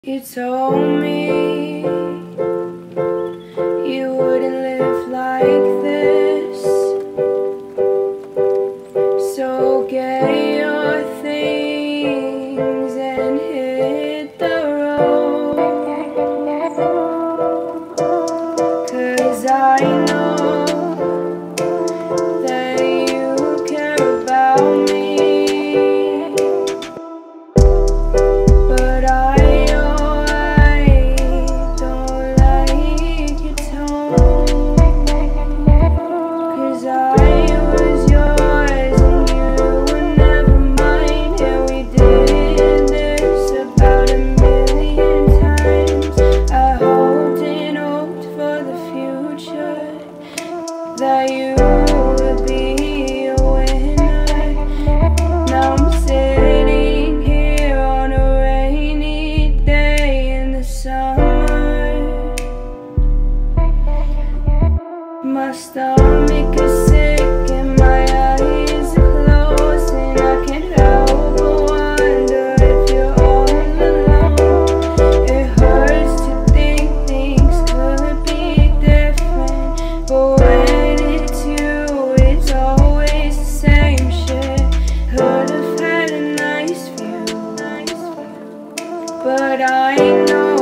You told me you wouldn't live like this, so get your things and hit the road, 'cause I know that you care about me, but I that you would be a winner. Now I'm sitting here on a rainy day in the summer. My stomach is sick and my eyes are closed, and I can't help but wonder if you're all alone. It hurts to think things could be different, but but I know